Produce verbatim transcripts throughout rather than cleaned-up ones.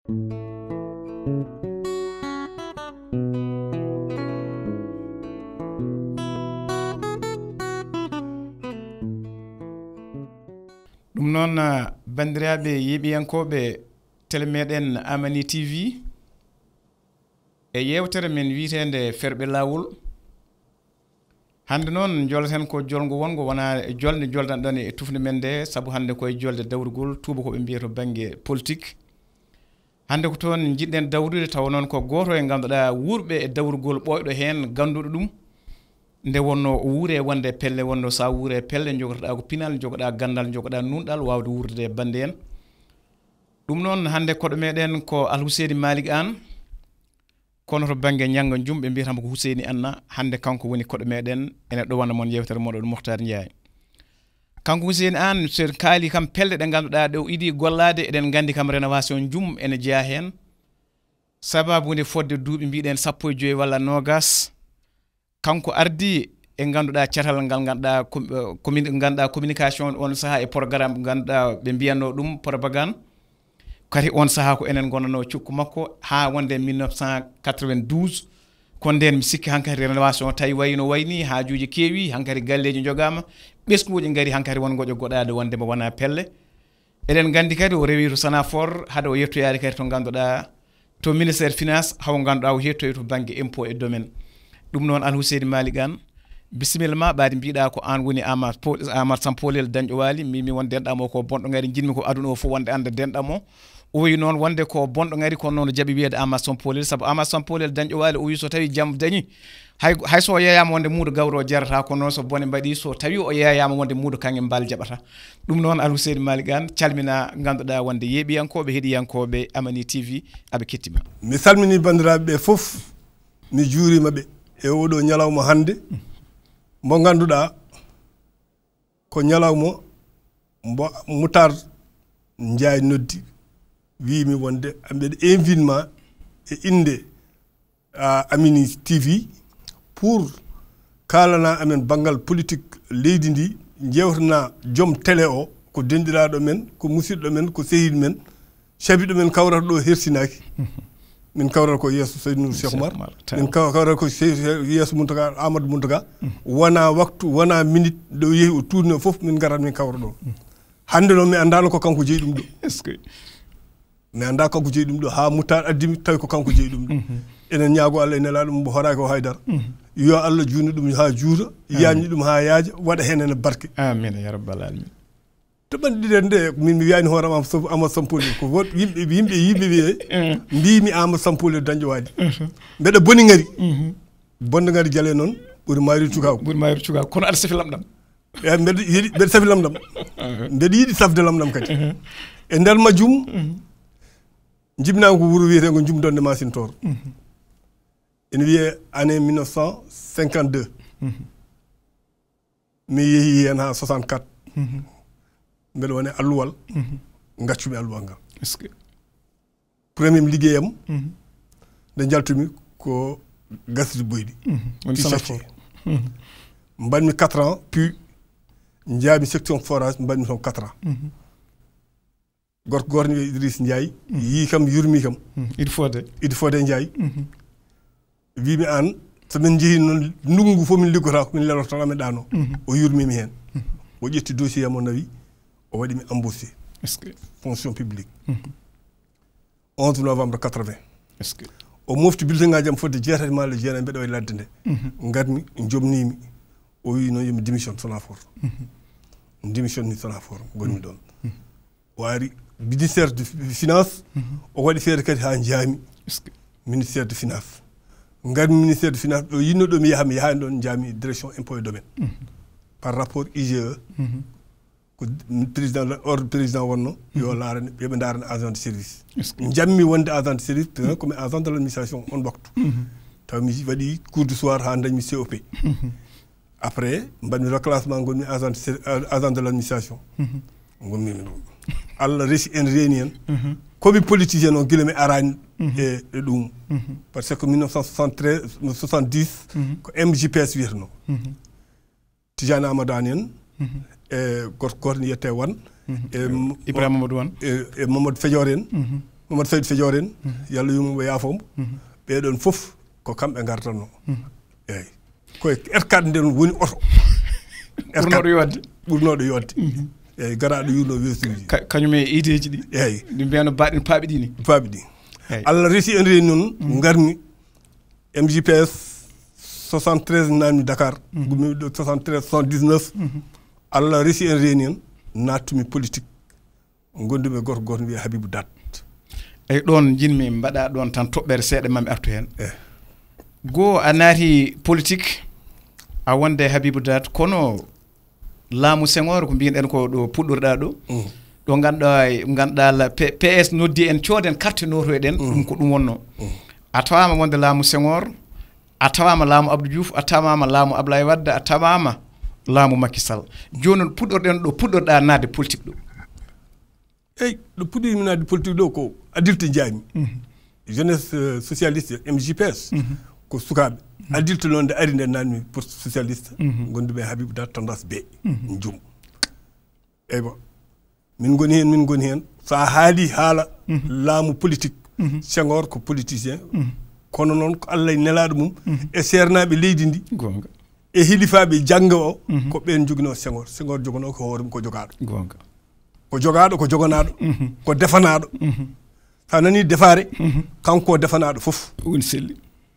ɗum noon bandiraɓe yiɓiyankoɓe télé meɗen AmaniTv e yewtere men wiitende ferɓe lawol hande noon jolten ko jolgo wongo wona jolde joldan ɗon e tufde men nde saabu hande koye jolde dawrugol tuuba koɓe mbiya to banggue politique hande ko toon jiɗɗen dawrude taw noon ko goto e ganduɗa wurɓe e dawrugol ɓoyɗo hen ganduɗo ɗum nde wonno wuure wonde pelle wonno sa wuure pelle jogotoɗa ko pinal jogoɗa gandal jogoɗa nunɗal wawde wurde e bande en ɗum noon hande koɗo meɗen ko Alhuseyni Malick Anne kono to banggue ñanggo jumɓe mbiyatamo ko Huseyni Anna hande kanko woni koɗo meɗen ene ɗowana moon yewtere moɗon Mouhtar Ndiaye kanko Huseyni Anne so kaali kam pelle ɗe ganduɗa ɗe o iɗi gollade eɗen gandi kam rénovation jum ene jeeya hen sababude fodde duuɓi mbiɗen sappo e joyyi walla nogas kanko ardi e ganduɗa cetal ngal ganduɗa commune ganduɗa communication on saaha e programme ganduɗa ɓe mbiyanno ɗum propagande kadi on saaha ko enen gonnono cukku makko ha wonde mille neuf cent quatre-vingt-douze ko nden mi sikki hankadi rénovation tawi wayno wayni haajuji keewi hankadi galleji jogama ɓesguji gaari hankadi won goƴo goɗade wonde mo wona pelle eɗen gandi kadi o rewi to Sanafor haade o yettoyade kadi to ganduɗa to ministére finance hawo ganduɗa o yettoyi to banggue impôt et domaine ɗum noon Alhuseyni Malick Anne bisimilla ma ɓaade mbiɗa ko an woni Amadou Sampolel dañƴo waali mimi won denɗam o ko bonɗo ngari jinmi ko aduna o fof wonde ande denɗam o o wi noon wonde ko bonɗo ngari kono noon jaaɓi wiyede Amadou Sampolel saabu Amadou Sampolel dañƴo waali o wi so tawi jaam dañi hay hayso yeyama wonde muudo gawro jarata kono noon so bone mbaɗi so tawi o yeyama wonde muudo kange mbal jaɓata ɗum noon Alhuseyni Malick Anne calmina ganduɗa wonde yeeɓiyankoɓe heeɗiyankoɓe AmaniTv aɓe kettima. Mi salmini bandiraɓe ɓe foof mi juurimaɓe e oɗo ñalawma hande mo ganduɗa ko ñalawma mbo Mouhtar Ndiaye noddi wimi wonde mbeɗa invite ma e inde AmaniTv pour kalana amen banggal politique leydi ndi jewtana joom télé o ko denɗiraɗo men ko musidɗo men ko sehiɗo men cabiɗo men kawrata ɗo hersinaki min kawrata ko yeeso Seydou Cheikh Oumar min kawrata ko yeeso Mountaga Amadou Mountaga wona waktu wona minute ɗo yeehi o tourne foof min garat min kawra ɗo hande noon mi andano ko kanko jeeyi ɗum ɗo mi anda kanko jeeyi ɗum ɗo ha Mouhtar addimi tawi ko kanko jeeyi ɗum ɗo enen ñaago Allah e nelaɗo mum mbo horaki ko haydara yo Allah juutno ɗum ha juuta yañi ɗum ha yaaja waɗa hen ene barke amina ya rabbal alamin to ɓanɗiɗen nde min mi wiyani hoorema Amadou Sampolel ko woɗ yimɓe yimɓe yimɓe wiye mbimi Amadou Sampolel dañƴo waali mbeɗa boni ngari bonde ngari jaale noon ɓuuri mayri cukako ɓuuri mayri cukako kono aɗa safi lamɗam e mbeɗa yiɗi mbeɗa safi lamɗam mbeɗa yiɗi safde lamɗam kadi e nder majjum jibinama ko wuuro wiyetego jumdonde Masintor ene wiye année mille neuf cent cinquante-deux mi yeehi hen ha soixante-quatre mbeɗa wone alluwal gaccumi alluwal ngal premier liggueyam nde jaltumi ko gasdi boyɗi pichatier mbaɗmi quatre ans puis jaami section forage mbaɗmi toon quatre ans gorko goto ni wiye Idriss Ndiaye yii kam yurmi kam Idi Fodé Idi Fodé Ndiaye wimi an somin jeehi noon ndungu fof min liggota ko min leloto tan amen ɗano o yurmimi hen o ƴetti dossier yam o nawi o waɗimi embauché fonction publique onze novembre quatre-vingt o mofti bulletin ngaji am fodde jeetati malle jeenayi mbeɗa wayi ladde nde gadmi jomnimi o wi noon yomi démission Sonafor démission ni Sonafor gonmi ɗon o ari ministére de finance o waɗi feere kadi ha jaami ministére de finance gadmi ministére de finance ɗo yinno ɗo mi yaha mi yahani ɗon jaami direction impôt et domaine par rapport I G E ko président ordre président wonno yo laarane yoɓe darane agent de service jammi wonde agent de service komi agent de l' administration on waktu taw mi waɗi cours du soir ha dañmi C O P après mbaɗmi reclassement gonmi agent agent de l' administration gommimi ɗum Allah resi en reeni hen komi politicien o guila mi arani e e ɗum par ce que mille neuf cent soixante-treize soixante-dix ko M J P S wiyeteno Tijani Amadou An en e gorko goto ne yiyete Wan e Ibrahima Mamadou Wan e Mamadou Fedior en Mamadou Saydou Fejoren yalla yumuɓe yaafombo ɓeɗon fof ko kamɓe gartanno eyyi koye R quatre nden woni oto ɓurnoɗo yodde ɓurnoɗo yodde eyyi garaɗo yurno wesuji kañum e ideji ɗi eyyi ɗi mbiyano baɗin paaɓi ɗi ni paaɓi ɗi Allah resi en reeni noon garmi M J P S soixante-treize namni Dakar gummi ɗo soixante-treize soixante-dix-neuf Allah resi en reeni en nattumi politique gondumi goto goto wiye Habibou Dat eyyi ɗon jinmi mbaɗa ɗon tan toɓɓere seeɗa mami artu hen goo a naati politique a wonde Habibou Dat kono laamu Senghor ko mbiɗen ko ɗo puɗɗorɗa ɗo ɗo ganduɗa ganduɗa P S noddi en cooden carte notoyɗen ɗum ko ɗum wonno a tawama wonde laamu Senghor a tawama laamu Abdou Diouf a tawama laamu Ablaye Wade a tawama laamu Macky Sall joni puɗɗorɗen ɗo puɗɗorɗa nadde politique ɗo eyyi ɗo puɗɗimi nadde politique ɗo ko adulte jaami jeunesse socialiste M J P S ko sukaɓe adulte noon nde ari nde nanmi poste socialiste gonduɓe Habibou Dat Tandas be jum eyyi bon min goni hen min goni hen sa haali haala laamu politique Senghor ko politicien kono noon ko Allah nelaɗo mum e sernaɓe leydi ndi gonga e hilifaɓe jangga o ko ɓen jogino Senghor Senghor jogano ko hoore mum ko jogaɗo gonga ko jogaɗo ko joganaɗo ko defanaɗo sa nani defare kanko defanaɗo foof woni selli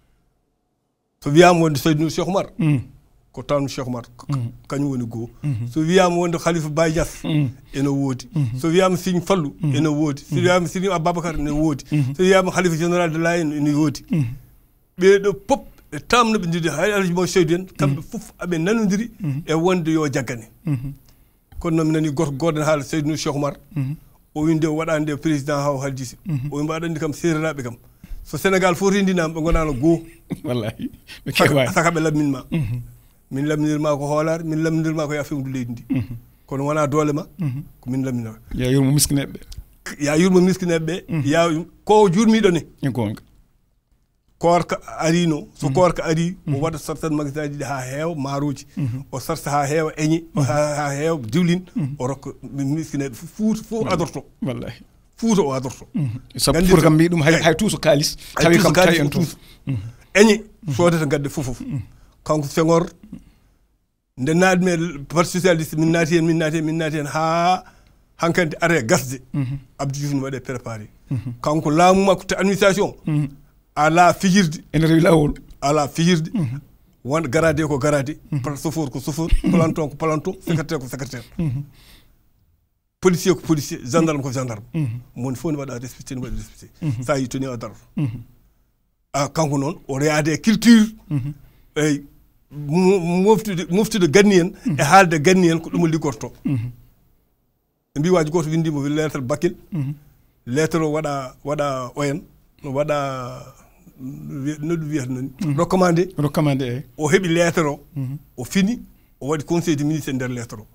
so wiyama wonde Seydou Cheikh Oumar ko tawno Cheikh Oumar kañum woni goho so wiyama wonde Khalifa Baye Niass ene woodi so wiyama Serigne Fallou ene woodi so wiyama Serigne Ababacar ene woodi so wiyama Khalifa général de Layène ene woodi ɓeɗo pop e tamnoɓe ndidi hay alaji mo Seydou en kamɓe fof aɓe nanodiri e wonde yo jaggane kono noon mi nani goto goɗen haala Seydou Cheikh Oumar o winde o waɗani nde président haw haljisi o wi mbaɗanni kam sereraɓe kam so Sénégal fof rendinama ɓe gonano goho wallahi ɓe kewani saka ɓe lamminma min lamminirma ko hoolare min lamminirma ko ya fewdu leydi ndi kono wona doole ma ko min lamminoma ya yurmo miskineɓe ya yurmo miskineɓe ya ko jurmiɗo ne gonga korka arino so korka ari o waɗa sartan magasin ji ɗi ha heewa maaroji o sarta ha heewa eñe ha heewa diwlin o rokka miskineɓe Fouta fof adorto wallahi Fouta o adorto sabu Fouta kam mbi ɗum hay hay tuuso kalis tawi kam tawi en tuuso eñe sodata gadde fof fof kanko Senghor nde naatmi e parti socialiste min naati hen min naati hen min naati hen ha hankkadi are gasde Abdou Diouf ne waɗe préparé kanko laamu makko to administration ala fijirde ene rewi lawol ala fijirde won garade ko garade chauffeur ko chauffeur planton ko planton secrétaire ko secrétaire policier ko policier gendarme ko gendarme mon fof ne waɗa respecté ne waɗa respecté sa yi toni o daro a kanko noon o reyade culture eyyi moftude moftude ganni en e haalde ganni en ko ɗum o liggorto e mbi waji goto windimo lettre Bakel lettre o waɗa waɗa oyen waɗa noɗum wiyata noon recommandé recommandé eyyi o heeɓi lettre o o fini o waɗi conseil de ministre e nder lettre o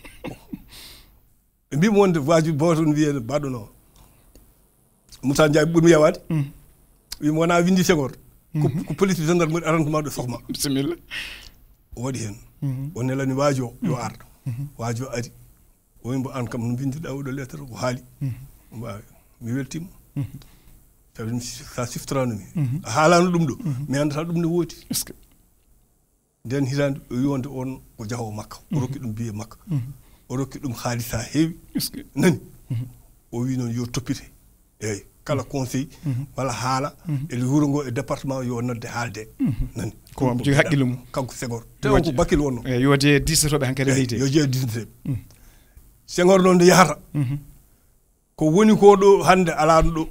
ɓe mbimo wonde waji boto ne wiye baɗono Moussa Ndiaye ɓurmi yawade wimo wona windi Senghor ko police gendarme arrondissement de Sokma bisimilla o waɗi hen o nelani waaji o yo ar waaji o ari o wimbo an kam no bindiɗa oɗo lettre ko haali mbawi mi weltima tawi sa siftoranomi a haalano ɗum ɗo mi andata ɗum ne woodi nden hitande o wi wonde on ko jahowo makka o rokki ɗum biye makka o rokki ɗum haalis ha heewi nani o wi noon yo toppite eyyi kala conseil walla haala e wuuro ngo e département yo nodde haalde nani ko jogi haqqille mum kanko Senghor taw ko Bakel wonno e yo je disnitoɓe hankkadi leydi yo je disnitoɓe Senghor noon nde yahata ko woni ko ɗo hande alano ɗo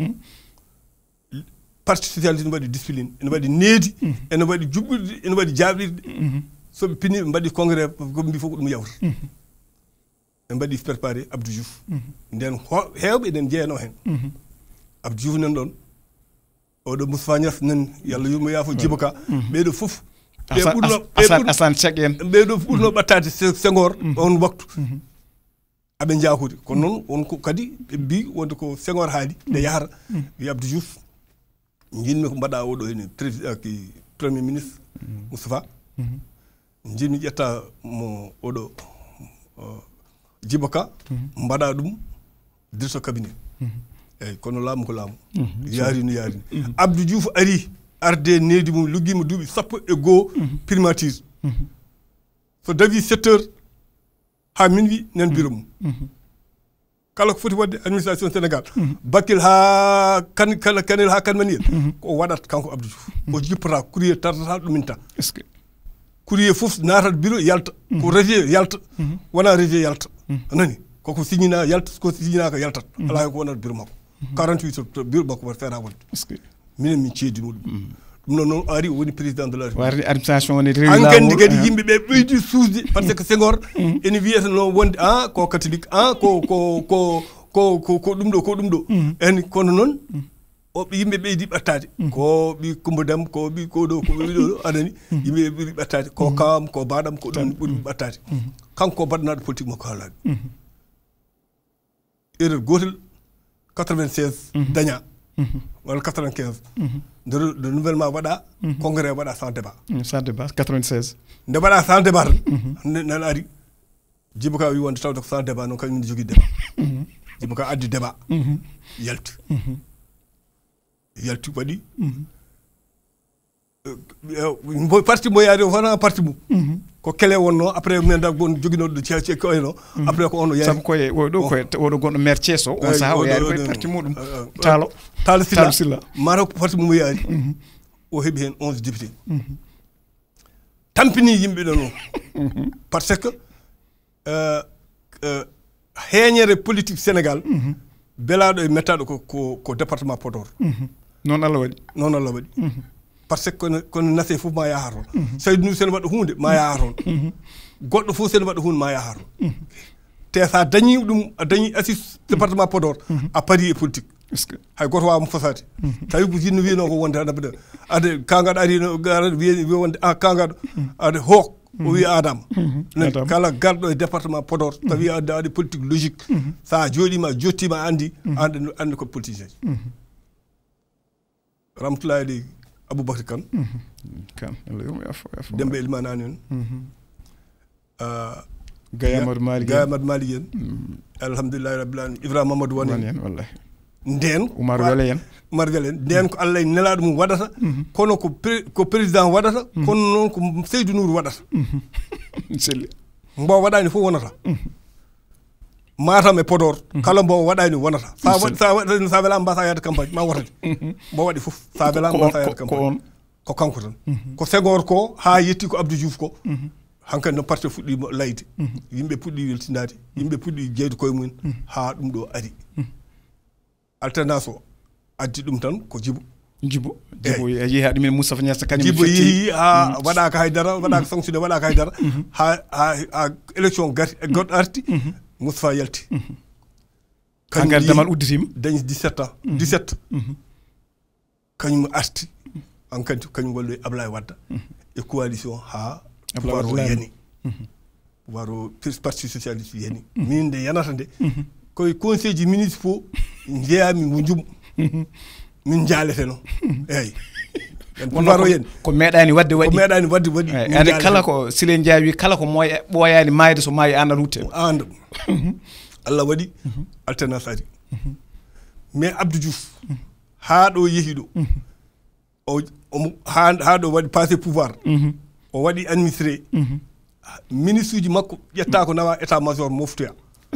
parti socialiste ne waɗi discipline ene waɗi needi ene waɗi juɓɓirde ene waɗi jaɓirde soɓe pini ɓe mbaɗi congrès ko mbi fof ko ɗum yawta ɓe mbaɗi préparé Abdou Diouf nden hewɓe eɗen jeeyano hen Abdou Diouf nan ɗon oɗo Moustapha Niass nan yallah yurmo yaafo Djibo Ka ɓeɗo foof ɓe ɓurno Assane Seck en ɓeɗo ɓurno ɓattade Senghor on waktu aɓe jaakude kono noon wonko kadi ɓe mbi wonde ko Senghor haali nde yahata wi Abdou Diouf jinmi ko mbaɗa oɗo hene président ki premier ministre Moustapha jinmi ƴetta mo oɗo Djibo Ka mbaɗa ɗum directeur cabinet eyyi kono laamu ko laamu yaari no yaari Abdou Diouf ari arde needi mum luggima duuɓi sappo e goho primature so dawi sept heures ha minuit nen bureau mum kala ko foti wadde administration Sénégal bakkil ha kan kala kanel ha kan maniyel ko waɗat kanko Abdou Diouf o jippata courrier tardata ɗumin ta courrier fof natat bureau yalta ko régier yalta wona régier yalta anani koko signina yalta ko signina ko yaltat ala ko wonat bureau makko quarante-huit heures bureau makko wat feera wonde minen min ceedino ɗum ɗum noon noon ari woni président de la république administration woni rewi an gandi kadi yimɓe ɓe ɓeydi suusde par ce que Senghor ene wiyata no wonde an ko catholique an ko ko ko ko ko ko ɗum ɗo ko ɗum ɗo en kono noon o yimɓe ɓeydi ɓattade ko ɓi Coumba Dam ko ɓi ko ɗo ko ɓi ɗo anani yimɓe ɓuri ɓattade ko kawam ko baɗam ko ɗum ɓuri ɓattade kanko baɗanaɗo politique makko haalaɓe erreur gotel quatre-vingt-seize daña wala quatre-vingt-quinze de de nouvellement waɗa congrès waɗa sans débat sans débat quatre-vingt-seize nde waɗa sans débat tan nan ari Djibo Ka wi wonde tawde ko sans débat noon kañum ne jogui débat Djibo Ka addi débat yalti yalti waɗi parti mo yaari o wona parti mum ko kele wonno après men da gon joguinoɗo ceece ko eno après ko ono yaari sabu koye oɗo koye oɗo gonɗo maire Thiès o on saha o yaari koye parti muɗum talo talo silla mata ko parti mum yaari o heeɓi hen onze député tampini yimɓe ɗon o par ce que heeñere politique Sénégal belaɗo e mettaɗo ko ko ko département Podor noon Allah waɗi noon Allah waɗi par ce que kono kono nase fof ma yaha toon Saydou Nour sene waɗa hunde ma yaha toon goɗɗo fof sene waɗa hunde ma yaha toon te sa dañi ɗum a dañi assise département Podor a paari e politique hay goto wawamo fasade tawi ko jinno wiyano ko wonde adaɓe ade kangaɗo ari no wiye wi wonde a kangaɗo ade hook o wi Adama kala garɗo e département Podor tawi adde waɗi politique logique sa jooɗima jottima andi ande ande ko politicien Ramtoulaye Dey Aboubacry Kane kan Demba Elimane Anne Gaye Amadou Malick Gaye Amadou Malick en alhamdulillahi rabbil alamin Ibrahima Mamadou Wane en wallahi nden Oumar Wele en Oumar Wele en nden ko Allah nelaɗo mum waɗata kono ko ko président waɗata kono noon ko Seydou Nour waɗata selli mbo waɗani fof wonata Matam e Podor kala mbo waɗani wonata sa sa waɗani sa welama mbasa yadde campagne ma wotade mbo waɗi fof sa welama mbasa yadde campagne ko kanko tan ko Senghor ko ha yetti ko Abdou Diouf ko hankkadi no parti fuɗɗi layde yimɓe puɗɗi weltinade yimɓe puɗɗi jeyde koye mumen ha ɗum ɗo ari alternance o addi ɗum tan ko Djibo Djibo Djibo yeehi ha ɗumen Moustapha Niasse kañum Djibo yeehi ha waɗaka haydara waɗaka sanctionné waɗaka haydara ha ha ha élection gati goɗɗo arti Moustapha yalti kañum damal udditima dañi dix-sept ans dix-sept kañum arti an kadi kañum wallo e Ablaye Wadda e coalition ha pouvoir o yani pouvoir o parti socialiste yani min nde yanata nde koye conseil ji municipaux jeeyami mo jum min jaalete noon eyyi pouvoir o yani ko meeɗani wadde waɗi ko meeɗani wadde waɗi ande kala ko Silé Ndiaye wi kala ko moye ɓooyani mayde so maayi an aɗa hutte anda Allah waɗi alternance ari mais Abdou Diouf ha ɗo yeehi ɗo o ha ha ɗo waɗi passé pouvoir o waɗi administré ministre uji makko ƴetta ko nawa état major moftoya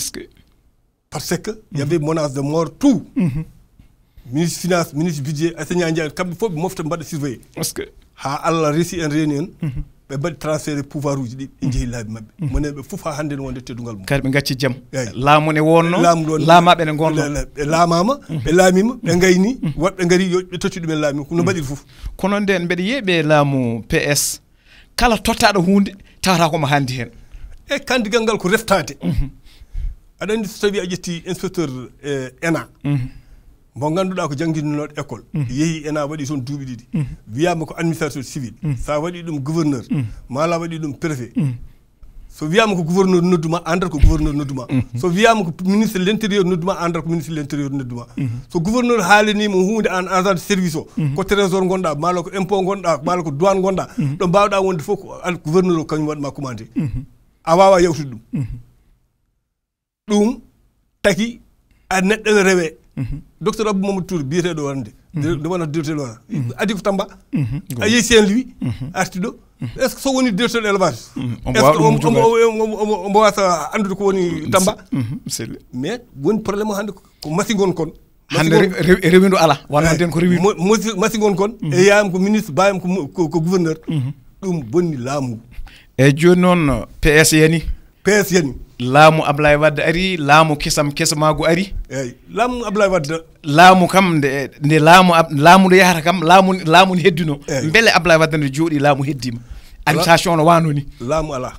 parce que y avait menace de mort tout ministre finance ministre budget enseignant Ndiaye kamɓe fof ɓe mofta mbaɗa surveillé ha Allah resi en reeni en ɓe mbaɗi transféré pouvoir uji ɗi ɓe jeehi laabi mabɓe monen ɓe fof ha hannde no wonde teddugal mum kadi ɓe gacci jaam laamu ne wonno laamaɓe ne gonno ɓe laamama ɓe laamima ɓe gayni woɓɓe gaari yo ɓe totti ɗumen laami no mbaɗiri fof kono nden mbeɗa yiiɓe laamu P S kala tottaɗo hunde tawata komo handi hen e kandigal ngal ko reftade aɗa andi so tawi a ƴetti inspecteur E N A mo ganduɗa ko jangguinoɗo école yeehi E N A waɗi toon duuɓi ɗiɗi wiyama ko administrateur civil sa waɗi ɗum gouverneur mala waɗi ɗum préfet so wiyama ko gouverneur nodduma andata ko gouverneur nodduma so wiyama ko ministre de l' intérieur nodduma andata ko ministre de l' intérieur nodduma so gouverneur haalanima hunde an agent de service o ko trésor gonɗa mala ko impôt gonɗa mala ko douane gonɗa ɗo mbawɗa wonde fof ko gouverneur o kañum waɗma commandé a wawa yawtude ɗum ɗum taki a neɗɗo ne rewe docteur Abou Mamadou Touré biyeteɗo wonde nde wona directeur wona adi ko Tamba a yeehi Saint-Louis arti ɗo est ce que so woni directeur élevage est ce que omo wasa andude ko woni Tamba mais woni probléme o hannde ko masigon kon hande rewindo ala wonno den ko rewi masigon kon e yayam ko ministre bayam ko ko gouverneur ɗum bonni laamu e joni noon P S yani P S yani laamu Ablaye Wade ari laamu kesam kesamago ari eyyi laamu Ablaye Wade laamu kam nde nde laamu laamu nde yahata kam laamu laamu ne heddino beele Ablaye Wade ne jooɗi laamu heddima administration no wanoni laamu ala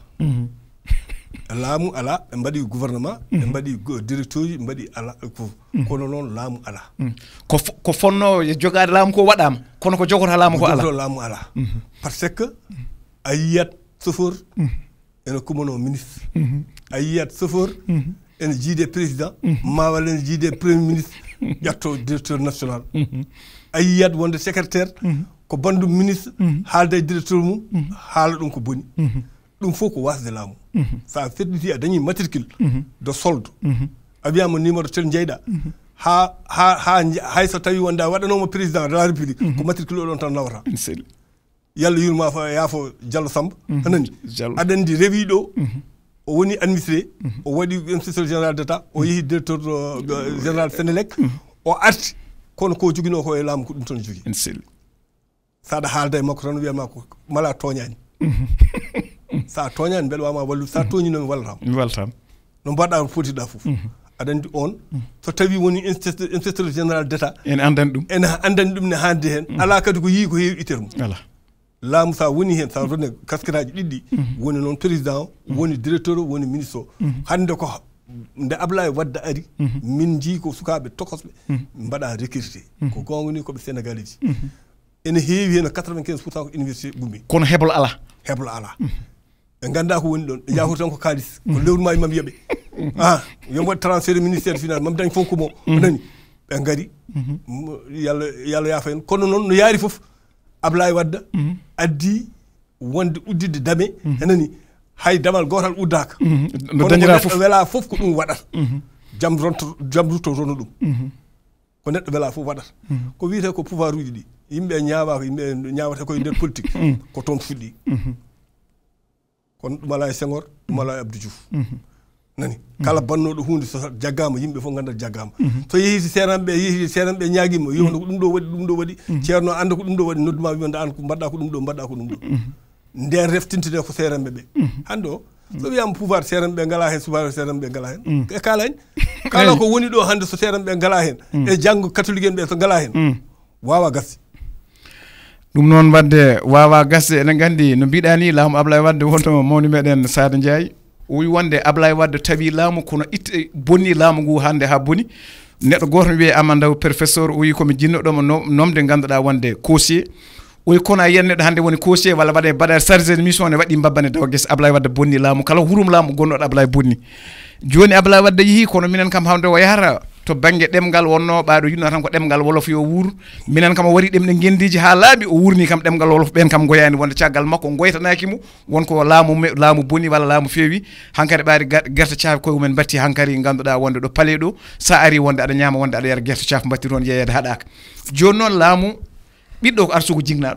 laamu ala ɓe mbaɗi gouvernement ɓe mbaɗi directeur ji ɓe mbaɗi ala ko kono noon laamu ala ko ko fonno jogade laamu ko waɗama kono ko jogota laamu ko ala laamu ala par ce que a yiyat chauffeur ene kumano ministre a yiyat chauffeur ene jiide président ma walla ene jiide premier ministre ƴatto directeur national a yiyat wonde secrétaire ko bandum ministre haalde directeur mum haala ɗum ko boni ɗum fof ko wasde laamu sa fedditi a dañi matricule de solde a wiyama numéro tel jeyɗa ha ha ha hay so tawi wonda waɗanoma président de la république ko matricule oɗon tan nawata yalla yurma fa yaafo Diallo Samba anani aɗa andi rewi ɗo o woni administré o waɗi inspecteur général d'état o yeehi directeur général Sénélec o arti kono ko jogino ko e laamu ko ɗum tan jogui saɗa haalda e makko tan wiyama ko mala toñani sa toñani beɗa wama wallude sa toñino mi wallatama mi wallatama no mbaɗɗa fotiɗa foof aɗa andi on so tawi woni inspecteur général d'état ene andani ɗum ene andani ɗum ne hande hen ala kadi ko yii ko heewi itere mum ala laamu sa woni hen sa rone casquette aji ɗiɗɗi woni noon président o woni directeur o woni ministre o hande ko nde Ablaye Wade ari min jii ko sukaɓe tokosɓe mbaɗa recruté ko gongoni koɓe sénégalais ji ene heewi hen quatre-vingt-quinze pour cent ko université ɓummi kono heɓol ala heɓol ala ɓe ganda ko woni ɗon ɓe jahori tan ko kalis ko lewrumaji mami yeeɓe ah yo mbaɗ transfert ministére final mami dañ fonko mo nani ɓe gari yalla yalla yaafa hen kono noon no yaari foof Ablaye Wade addi wonde uddide dame enani hay damal gotal uddaka no dañira foof wela foof ko ɗum waɗata jam ronto jam rutto rono ɗum ko neɗɗo wela foof waɗata ko wiyete ko pouvoir uji ɗi yimɓe ñaawa ko yimɓe ñaawata koye nder politique ko toon fuɗɗi kono ɗum ala e Senghor ɗum ala e Abdou Diouf nani kala bannoɗo hunde so jaggama yimɓe fof gandata jaggama so yeehi seranɓe yeehi seranɓe ñaaguima wiwno ko ɗum ɗo waɗi ɗum ɗo waɗi ceerno anda ko ɗum ɗo waɗi nodduma wiyonde an ko mbaɗɗa ko ɗum ɗo mbaɗɗa ko ɗum ɗo nden reftintide ko seranɓe ɓe hande o so wiyama pouvoir seranɓe ngala hen subaɓe seranɓe ngala hen e kalani kala ko woni ɗo hande so seranɓe ngala hen e janggo catholique en ɓe so ngala hen wawa gasde ɗum noon wadde wawa gasde enen gandi no mbiɗa ni laamu Ablaye Wade wonto mawni meɗen Sada Ndiaye o wi wonde Ablaye Wade tawi laamu kono itta bonni laamu ngu hande ha boni neɗɗo goto wiye Amandaw professeur o wi komi jinnoɗomo nomde ganduɗa wonde caussier o wi kono a yiyan neɗɗo hande woni caussier walla waɗe mbaɗa chargé de mission ne waɗi babbane dawa guesa Ablaye Wade bonni laamu kala hurum laamu gonnoɗo Ablaye bonni joni Ablaye Wade yeehi kono minen kam hawde o yahata to banggue ɗemgal wonno ɓaɗo yinno tan ko ɗemgal wolof yo wuur minen kam o wari ɗemɗe gendiji ha laaɓi o wurni kam ɗemgal wolof ɓen kam goyani wonde caggal makko goytanakimo wonko laamu laamu bonni walla laamu feewi hankkadi ɓaari guerte caafi koye mumen batti hankkadi ganduɗa wonde ɗo paale ɗo sa ari wonde aɗa ñama wonde aɗa yara guerte caafi batti toon yeyede haɗaka joni noon laamu ɓiɗɗo ko arsugo jignaɗo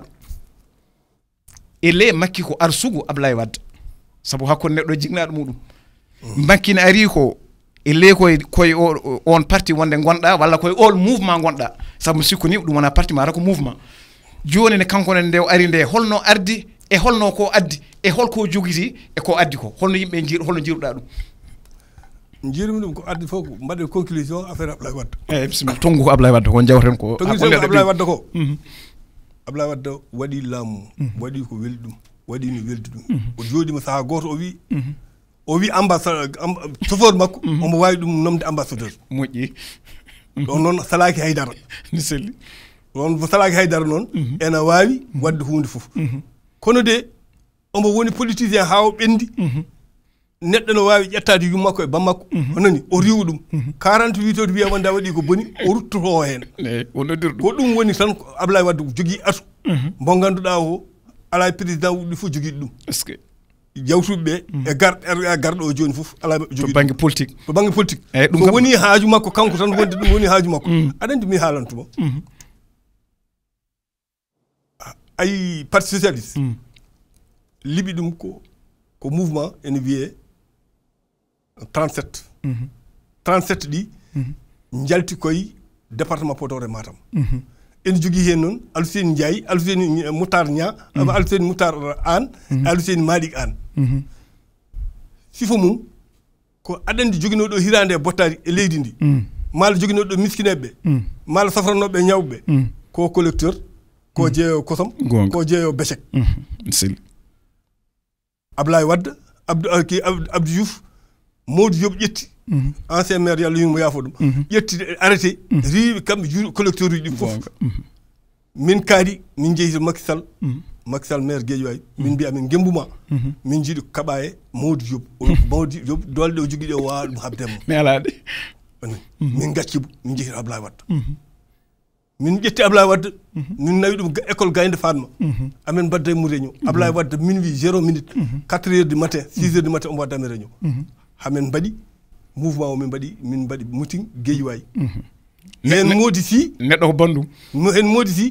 ele makki ko arsugo Ablaye Wade saabu hakkude neɗɗo jignaɗo muɗum makki ne ari ko ele koye koye on parti wonde gonɗa walla koye all mouvement gonɗa saabu sikku ni ɗum wona parti mata ko mouvement joni ne kankone nde ari nde holno ardi e holno ko addi e holko joguiti e ko addi ko holno yimɓe jir holno jiruɗa ɗum jirmi ɗum ko addi fof ko mbaɗe conclusion affaire Ablaye Wade eyyi bisimilla tongu ko Ablaye Wade ko jawten ko Ablaye Wade ko Ablaye Wade waɗi laamu waɗi ko weli ɗum waɗi no weldi ɗum o jooɗima saaha goto o wi o wi ambassadeur chauffeur makko omo wawi ɗum nomde ambassadeur moƴƴi ɗon noon Salaki Haydara ni selli ɗon Salaki Haydara noon ene wawi wadde hunde foof kono de omo woni politicien ha o ɓendi neɗɗo no wawi ƴettade yummakko e bammakko onani o riwa ɗum quarante-huit heures wiya wonde a waɗi ko boni o ruttoto hen o noddir ɗum ko ɗum woni tan ko Ablaye Wade jogui atu mo ganduɗa o ala président wuɗɗi fof jogui ɗum est ce que jawtuɓe e gar e garɗo o joni fof ala to banggue politique to banggue politique eyyi ɗum ko woni haaju makko kanko tan wonde ɗum woni haaju makko aɗa andi mi haalantuma ay parti socialiste liɓi ɗum ko ko mouvement ene wiye trente-sept trente-sept ɗi jalti koye département Podor e Matam ene jogui hen noon Alfuseni Ndiaye Alfuseni Moutar Nia Alfuseni Moutar Anne Alfuseni Malik Anne sifo mum ko aɗa andi joguinoɗo hirande e bottari e leydi ndi mala joguinoɗo miskineɓeɓe mala safranoɓe ñawɓe ko collecteur ko jeeyo kosam ko jeeyo béchek Ablaye Wade Abdou ki Abdou Diouf Modou Diop ƴetti ancien maire yalla yimo yaafo ɗum ƴetti arrêté riiɓe kamɓe juuɗe collecteur uji ɗi fof min kaari min jeeyi to Macky Sall Macky Sall maire Guédiawaye min mbiya min gembuma min jiiɗi kaɓa e Modou Diop Modou Diop dolɗe o jogui ɗe o wawa ɗum habdemo mi alaɗe min gaccimo min jeeyi to Ablaye Wade min ƴetti Ablaye Wade min nawi ɗum école Gaynde Fatma amen mbadda mu réunion Ablaye Wade minuit zéro minute quatre heures du matin six heures du matin omo waddami réunion hamen mbaɗi mouvement o min mbaɗi min mbaɗi meeting Guédiawaye hen Mody Sy neɗɗo ko bandum hen Mody Sy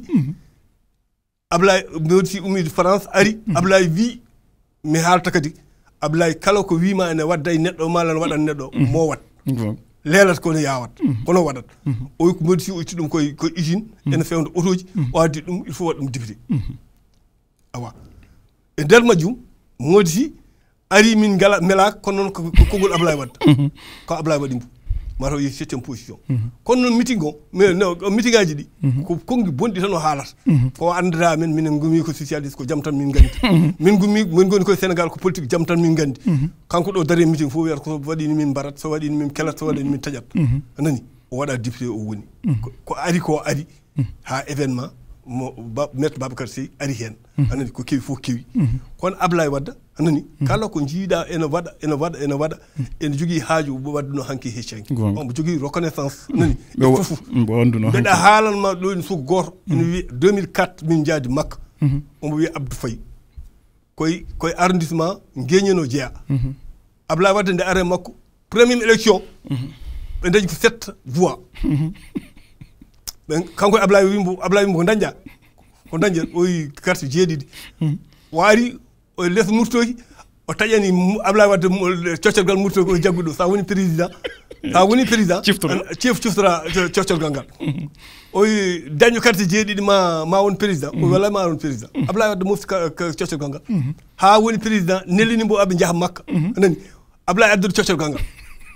Ablaye Mody Sy ummi France ari Ablaye wi mi haalta kadi Ablaye kala ko wima ene wadda e neɗɗo mala ne waɗan neɗɗo mo wat lelat kono yawat kono waɗat o ko Mody Sy o itti ɗum koye koye usine ene fewde auto ji o addi ɗum il faut waɗa ɗum député awa e nder majjum Mody Sy ari min ngala melaka kono noon ko konngol Ablaye Wade ko Ablaye waɗi mbo mataw yi septième position kono noon meeting o mais meeting aji ɗi ko kongi bonɗi tan o haalata ko andata men minen gumi ko socialiste ko jaam tan min gandi min gumi min goni koye Sénégal ko politique jaam tan min gandi kanko ɗo daari meeting fof wiyata so waɗini min mbarat so waɗini min kelat so waɗini min taƴat anani o waɗa député o woni ko ari ko ari ha événement mo maître Babacar Seye ari hen anani ko kewi fof kewi kono Ablaye Wade anani kala ko jiiɗa ene waɗa ene waɗa ene waɗa ene jogui haaju wadduno hanki heccanki omo jogui reconnaissance nani fof mbeɗa haalanma ɗo ene suka goto ene wiye deux mille quatre min jaadi Makka omo wiye Abdou Faye koye koye arrondissement Guéñeno Jeeya Ablaye Wade nde are makko première élection ɓe dañi ko sept voix ɓen kanko Ablaye wimbo Ablaye wimbo ko dañƴa ko dañƴa oyi carte jeeɗiɗi waari o less murtoki o taƴani Ablaye Wade coccorgal murtoki o jagguɗo sa woni président sa woni président chef ciftora coccorgal ngal oyi daño carte jeeɗiɗi ma ma won président o walla ma won président Ablaye Wade mofti coccorgal ngal ha woni président nellini mbo aɓe jaaha Makka anani Ablaye addude coccorgal ngal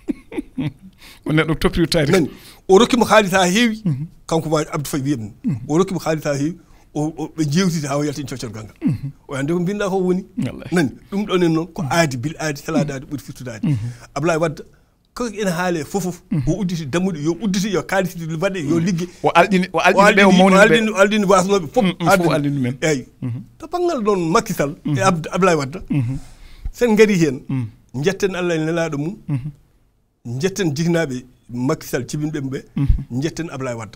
ko neɗɗo toppiri taari nani o rokkimo haalis ha heewi kanko ma Abdou Faye wiyatni o rokkimo haalis ha heewi ɓe jewtide ha o yaltini coccorgal ngal o ande ko mbinɗa ko woni nani ɗum ɗon en noon ko aadi bil aadi saladade ɓuuri fittudade Ablaye Wade ko ene haale fofof o udditi dammuɗe yo udditi yo kaliside waɗe yo ligge o alɗini o alɗini ɓe o mawniɓe o aldini wasnoɓe fof fof aldini men eyyi to banggal ɗon Macky Sall e Ablaye Wade sen gaari hen jetten Allah e nelaɗo mum jetten jignaɓe Macky Sall cibinɓe ɓe jetten Ablaye Wade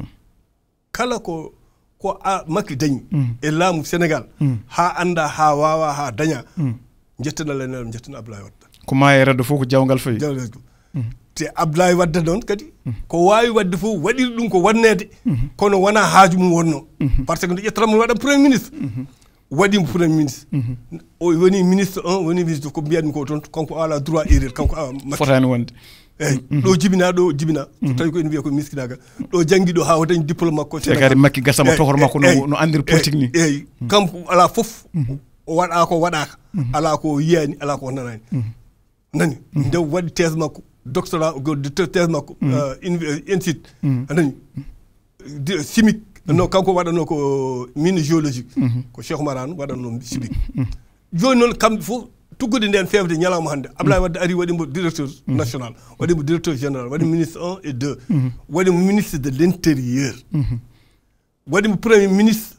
kala ko ko Macky dañi e laamu Sénégal ha anda ha wawa ha daña jetten Allah e nelaɗo jetten Ablaye Wade ko ma e radde fof ko jawgal fayi te Ablaye Wade noon kadi ko wawi wadde fof waɗiri ɗum ko wannede kono wona haaju mum wonno par ce que nde ƴettatamo waɗa premier ministre waɗimo premier ministre o woni ministre un woni ministre ko mbiya ɗum ko toon kanko ala droit erreur kanko fotani wonde eyyi ɗo jibina ɗo jibina tawi ko ene wiya ko miskinagal ɗo janggi ɗo ha o dañi diplôme makko te kadi Macky gasama tohor makko no andiri politique ni eyyi kanko ala foof o waɗa ko waɗaka ala ko yiyani ala ko nanani nani nde waɗi thèse makko doctorat thèse makko insite anani chimique no kanko waɗano ko mine géologique ko Cheikh Marane waɗano chimique joni noon kamɓe fof tuggude nden fewde ñalawma hannde Ablaye Wade ari waɗimo directeur national waɗimo directeur général waɗimo ministre un et deux waɗimo ministre de l' intérieur waɗimo premier ministre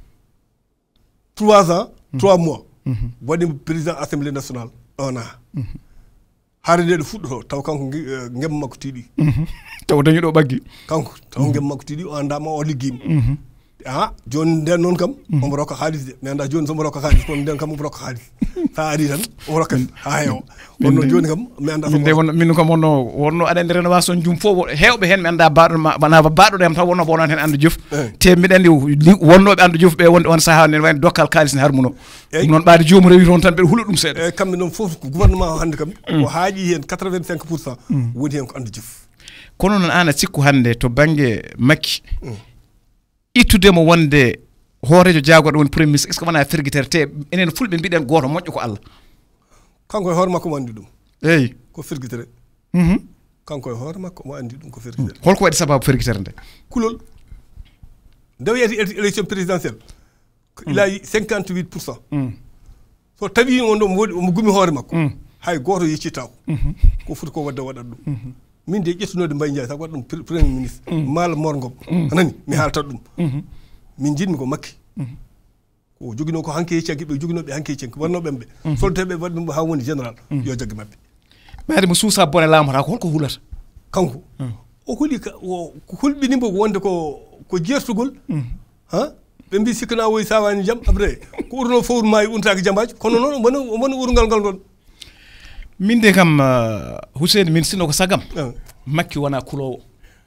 trois ans trois mois waɗimo président assemblée nationale un an haare nde ɗo fuɗɗoto taw kanko ngem makko tiiɗi taw dañi ɗo ɓaggi kanko taw ngem makko tiiɗi o andama o liggima ah joni nden noon kam omo rokka haalis de mi anda joni somo rokka haalis kono nden kam omo rokka haalis sa ari tan omo rokka ha heewa wonno joni kam mi anda min de wonno min kam wonno wonno aɗa andi rénovation jum fof hewɓe hen mi anda baɗo bana baɗo dem taw wonno bonon hen anda joof te mbiɗa andi wonnoɓe anda joof ɓe wonde on saaha ne wayno dokkal kalis ne harmuno ɗum noon ɓaade jomum rewi toon tan mbiɗa huula ɗum seeɗa eyyi kamɓe noon foof gouvernement o hande kam ko haaƴi hen quatre-vingt-cinq pour cent woni hen ko anda joof kono noon an a sikku hande to banggue Macky ittudemo wonde hoorejo jaagoɗo woni premier ministre est ce que wona ferguitere te enen fulɓe mbiɗen goto moƴƴo ko Allah kanko e hoore makko mo andi ɗum eyyi ko ferguitere kanko e hoore makko mo andi ɗum ko ferguitere holko waɗi sababu ferguitere nde kulol nde wiyete élection présidentielle il a cinquante-huit pour cent so tawi on ɗo omo gumi hoore makko hay goto yeccittako ko foti ko wadde waɗat ɗum min de ƴettunode Mbaye Ndiaye sago waɗa ɗum premier ministre maala Mor Ngom anani mi haaltat ɗum min jinmi ko Macky ko joguino ko hanke yecci ɓe joguinoɓe hanke yecci wonnoɓen ɓe soldateɓe waɗi ɗum ha woni général yo jagge mabɓe ɓaade mo suusa bone laamata ko holko hulata kanko o huli ko hulɓinimo wonde ko ko jertugol ha ɓe mbi sikkana woyi sawani jaam après ko urno fowru ma e untaki jambaji kono noon wona wona urgal ngal ɗon min de kam Hussein min sino ko sagam Macky wona kulowo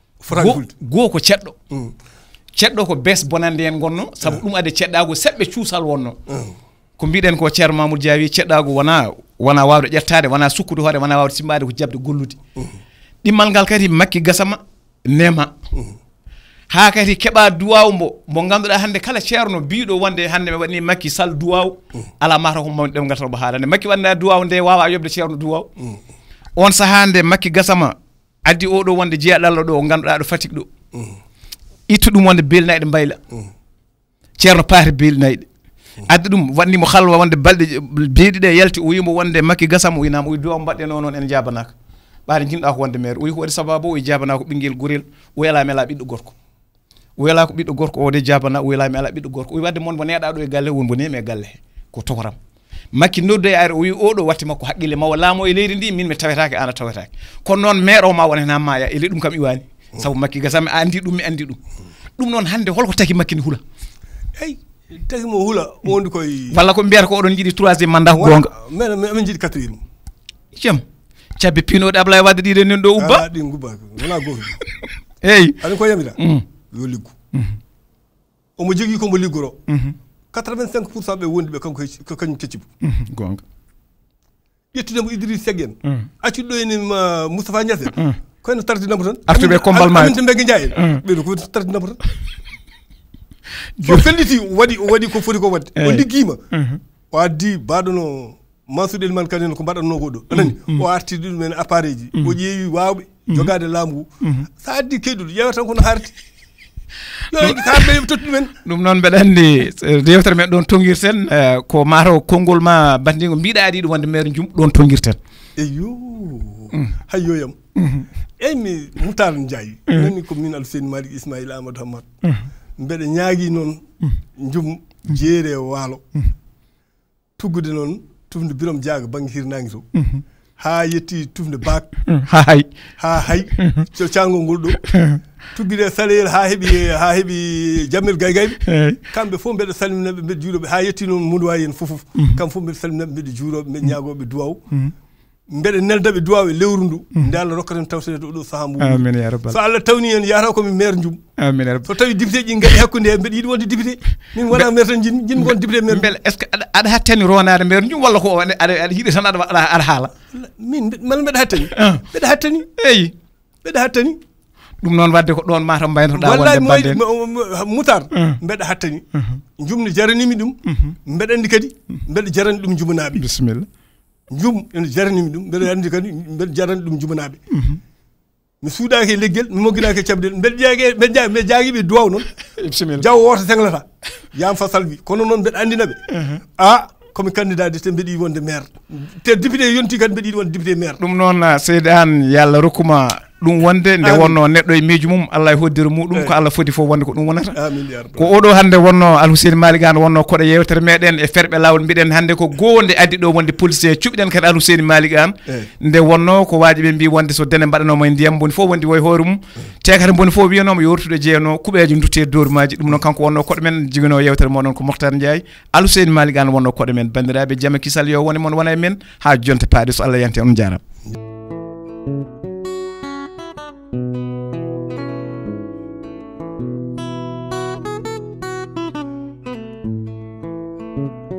goo ko ceɗɗo ceɗɗo ko bes bonande en gonno saabu ɗum ade ceɗɗago seɓɓe cuusal wonno ko mbiɗen ko ceerno Mamoudou Dia wi ceɗɗago wona wona wawde ƴettade wona sukkude hoore wona wawde simmade ko jabde gollude ɗimmal ngal kadi Macky gasama nema ha kadi keɓa duwaw mbo mo ganduɗa hande kala ceerno biɗo wonde hande mi waɗini Macky Sall duwaw ala mata ko mawni ɗemgal tan mo haalande Macky wanda duwaw nde wawa yobde ceerno duwaw on saaha nde Macky gasama addi oɗo wonde jeeɗallo ɗo ganduɗa ɗo Fatick ɗo ittu ɗum wonde belnayɗe mbayla ceerno paati belnayɗe addi ɗum wannimo halwa wonde balɗe beeɗi ɗe yalti o wimo wonde Macky gasama o winama o wi duwaw mbaɗɗen o noon en jabanaka ɓaade jinɗa ko wonde maire o wi ko waɗi sababu o wi jabanaka ɓinguel gorel o welami ala ɓiɗɗo gorko o wela ko ɓiɗɗo gorko o de jabana o welami ala ɓiɗɗo gorko o wi wadde moon mo neeɗa ɗo e galle won mo nemi e galle he ko tokoram Macky noddo e ari o wi oɗo watti makko haqqille mawo laamo e leydi ndi min mi tawetake an a tawetake kono noon maire o ma wona hen ha maya ele ɗum kam iwani sabu Macky gasami a andi ɗum mi andi ɗum ɗum noon hande holko taki Macky ni hula eyi taki mo hula wondi koye walla ko mbiyata ko oɗon jiiɗi troisiéme mandat ko gonga men min jiiɗi quatriéme jam cabbe pinoɗe Ablaye Wade ɗiɗe nen ɗo ubba ɗi gubba wona goto eyyi aɗa ko yamira yo liggu omo jogui komo liggoro quatre-vingt-cinq pour cent ɓe wondi ɓe kanko ko kañum keccibu gonga ƴettudemo Idriss Seck en accuɗo ene Moustapha Niasse en koyno tardinamo tan artuɓe kombal ma aminta Mbengue Ndiaye en ɓeɗo ko tardinamo tan so felliti waɗi waɗi ko foti ko wadde o liggima o addi baɗono Mansour Elimane Kane ko mbaɗatno ko ɗo anani o arti ɗumen appareil ji o ƴeewi wawɓe jogade laamu sa addi keyɗuɗo ƴeewa tan kono harti yo kamɓe tottu men ɗum noon mbeɗa andi yewtere men ɗon tonguirten ko mataw konngol ma bandigo mbiɗa aɗa yiɗi wonde maire Dioum ɗon tonguirten eyo hayyoyam eyyi mi Moutar Ndiaye nani ko min Alfayni Malick Ismaïla Amadou Hamad mbeɗa ñaagui noon Dioum jeere waalo tuggude noon tufde Biram Diaga banggue hirnangue to ha yetti tufde baak ha hay ha hay so cangol ngol ɗo tugguide salaire ha heeɓi ha heeɓi jammel gaygayɓe kamɓe fof mbeɗa salminaɓe mbeɗa juuroɓe ha yetti noon Moudou en fofoof kamɓe fof mbeɗa salminaɓe mbeɗa juuroɓe mbeɗa ñagoɓe duwaw mbeɗa neldaɓe duwaw e lewru ndu nde Allah rokkaten tawtede oɗo saaha mum amin ya rabbal so Allah tawni en yataw komi maire Dioum amin ya rabbal so tawi député ji gaɗi hakkude he mbeɗa yiiɗi wonde député min wona maire tan jinmi jinmi wonde député maire beele est ce que aɗa hattani ronade maire Dioum walla ko aɗa aɗa yiiɗi tan aɗa aɗa haala min mala mbeɗa hattani mbeɗa hattani eyyi mbeɗa hattani ɗum noon wadde ko ɗon mataw mbaynotoɗa wonde banden Moutar mbeɗa hattani Dioum ne jaranimi ɗum mbeɗa andi kadi mbeɗa jarani ɗum jumunaɓe bisimilla Dioum ene jaranimi ɗum mbeɗa andi kadi mbeɗa jarani ɗum jumunaɓe mi suuɗaki e leggel mi mogginaki e cabdel mbeɗa jaagi mbeɗa jaagi mbeɗa jaaguiɓe duwaw noon bisimilla jaw woto senglata yam fa salvi kono noon mbeɗa andinaɓe a komi candidat de te mbeɗa yiɗi wonde maire te député yonti kadi mbeɗa yiɗi wonde député maire ɗum noon seydi an yo Allah rokkuma ɗum wonde nde wonno neɗɗo e miijo mum Allah e hoddiro muɗum ko Allah foti fof wonde ko ɗum wonata ko oɗo hande wonno Alhusseni Malick An wonno koɗo yewtere meɗen e ferɓe lawol mbiɗen hande ko goo nde addi ɗo wonde policier cuɓiɗen kadi Alhusseni Malick An nde wonno ko waji ɓe mbi wonde so dene mbaɗanoma e ndiyam boni fof wondi woye hoore mum te kadi boni fof wiyanoma yortude jeeyano kuɓeje dutte dormaji ɗum noon kanko wonno koɗo men jigano yewtere moɗon ko Mokhtar Ndiaye Alhusseni Malick An wonno koɗo men bandiraɓe jaama kisal yo woni moon wona e men ha jonte paaɗe so Allah yanti on jarama. Thank you.